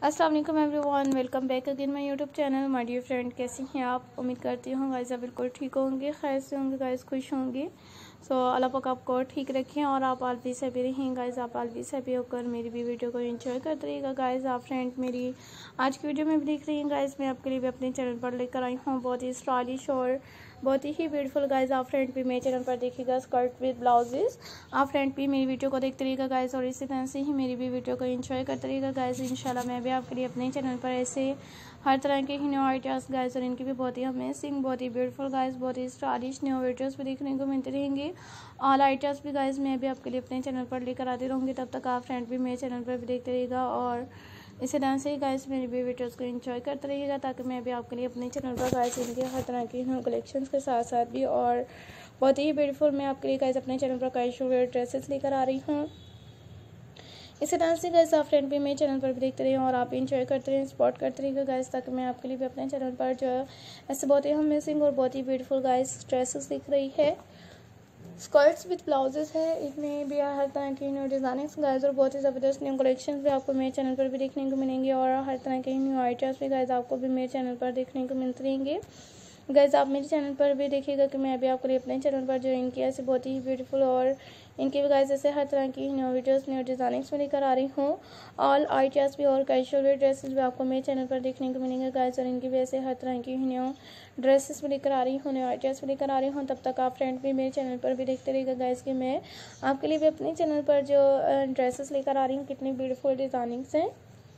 अस्सलाम वालेकुम everyone, welcome back again my YouTube channel. My dear friend, कैसी हैं आप? उम्मीद करती हूँ गाइस आप बिल्कुल ठीक होंगे, खैर से होंगे गाइस, खुश होंगे। सो अल्लाह पाक आपको ठीक रखें और आप ऑलवेज हैप्पी रहें गाइस। आप ऑलवेज हैप्पी होकर मेरी भी वीडियो को एंजॉय करते रहिएगा गाइस। आप फ्रेंड मेरी आज की वीडियो में भी देख रही हैं गाइस, मैं आपके लिए भी अपने चैनल पर लेकर आई हूँ बहुत ही स्टाइलिश और बहुत ही ब्यूटीफुल गाइस। आप फ्रेंड भी मेरे चैनल पर देखिएगा स्कर्ट विद ब्लाउजेस। आप फ्रेंड भी मेरी वीडियो को देखते रहिएगा गाइस और इसी तरह से ही मेरी भी वीडियो को एंजॉय करते रहिएगा गाइस। इंशाल्लाह मैं भी आपके लिए अपने चैनल पर ऐसे हर तरह के ही न्यू आइडियाज़ गाइस और इनकी भी बहुत ही अमेजिंग, बहुत ही ब्यूटीफुल गाइस, बहुत ही स्टाइलिश न्यू वीडियोस भी देखने को मिलते रहेंगे। ऑल आइडियाज़ भी गाइस मैं भी आपके लिए अपने चैनल पर लेकर आती रहूँगी। तब तक आप फ्रेंड भी मेरे चैनल पर भी देखते रहिएगा और इसी तरह से गाइस मेरी भी वीडियोस को एंजॉय करते रहिएगा, ताकि मैं भी आपके लिए अपने चैनल पर गाइस इनके हर तरह की न्यू कलेक्शंस के साथ साथ भी और बहुत ही ब्यूटीफुल मैं आपके लिए गाइस अपने चैनल पर कैजुअल वेयर ड्रेसेस लेकर आ रही हूँ। इसी तरह से गाइस आप फ्रेंड भी मेरे चैनल पर भी देखते रहिए और आप इंजॉय करते रहिए, सपोर्ट करते रहिएगा गाइस, ताकि मैं आपके लिए भी अपने चैनल पर जो है ऐसे बहुत ही अमेजिंग और बहुत ही ब्यूटीफुल गाइस ड्रेसेस दिख रही है। स्कर्ट्स विद ब्लाउजेस है, इनमें भी हर तरह की न्यू डिज़ाइनिंग्स गाइस और बहुत ही ज़बरदस्त न्यू कलेक्शंस भी आपको मेरे चैनल पर भी देखने को मिलेंगे और हर तरह के न्यू आइडियाज़ भी गाइस आपको भी मेरे चैनल पर देखने को मिलते रहेंगे गाइस। आप मेरे चैनल पर भी देखिएगा कि मैं अभी आपके लिए अपने चैनल पर जो इनकी ऐसे बहुत ही ब्यूटीफुल और इनके भी गाइस ऐसे हर तरह की न्यू वीडियोस न्यू डिज़ाइनिंग्स में लेकर आ रही हूँ। ऑल आइडियाज़ भी और कैजुअल वेयर ड्रेसेस भी आपको मेरे चैनल पर देखने को मिलेंगे गाइस और इनकी भी ऐसे हर तरह की न्यू ड्रेसेस भी लेकर आ रही हूँ, न्यू आइडियाज़ भी लेकर आ रही हूँ। तब तक आप फ्रेंड भी मेरे चैनल पर भी देखते रहिएगा गाइस कि मैं आपके लिए भी अपने चैनल पर जो ड्रेसेस लेकर आ रही हूँ कितनी ब्यूटीफुल डिज़ाइनिंग्स हैं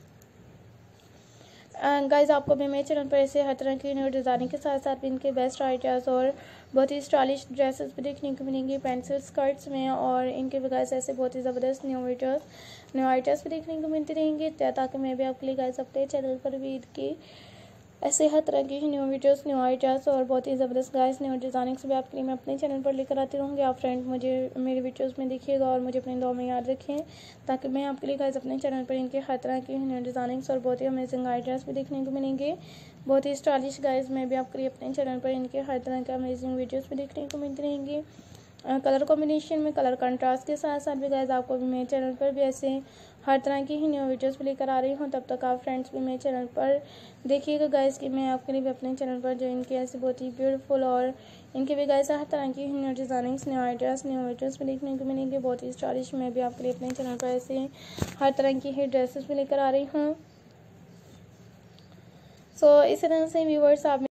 गाइस। आपको भी मेरे चैनल पर ऐसे हर तरह की न्यू डिज़ाइनिंग के साथ साथ इनके बेस्ट आइडियाज़ और बहुत ही स्टाइलिश ड्रेसेस भी देखने को मिलेंगी पेंसिल स्कर्ट्स में और इनके भी गाइस ऐसे बहुत ही ज़बरदस्त न्यू वीडियोस न्यू आइडियाज़ भी देखने को मिलते रहेंगे, ताकि मैं भी आपके लिए गाइस अपने चैनल पर भी इनकी ऐसे हर तरह की न्यू वीडियोस न्यू आइडियाज़ और बहुत ही ज़बरदस्त गाइस न्यू डिज़ाइनिंग्स भी आपके लिए मैं अपने चैनल पर लेकर आती रहूँगी। आप फ्रेंड मुझे मेरी वीडियोस में देखिएगा और मुझे अपने दुआ में याद रखें, ताकि मैं आपके लिए गाइस अपने चैनल पर इनके हर तरह की न्यू डिज़ाइनिंग्स और बहुत ही अमेजिंग आइडियाज़ भी देखने को मिलेंगे, बहुत ही स्टाइलिश गाइस। मैं भी आपके लिए अपने चैनल पर इनके हर तरह के अमेजिंग वीडियोज़ भी देखने को मिलते रहेंगे कलर कॉम्बिनेशन में, कलर कंट्रास्ट के साथ साथ भी गाइस आपको भी मेरे चैनल पर भी ऐसे हर तरह की ही न्यू वीडियोस भी लेकर आ रही हूँ। तब तक आप फ्रेंड्स भी मेरे चैनल पर देखिएगा गाइस कि मैं आपके लिए भी अपने चैनल पर जो इनके ऐसे बहुत ही ब्यूटीफुल और इनके भी गाइस हर तरह की new designings new ideas new videos भी देखने को मिलेंगे, बहुत ही स्टाइलिश। मैं भी आपके लिए अपने चैनल पर ऐसे हर तरह की ही ड्रेसेस भी लेकर आ रही हूँ। सो इस तरह से व्यूअर्स आप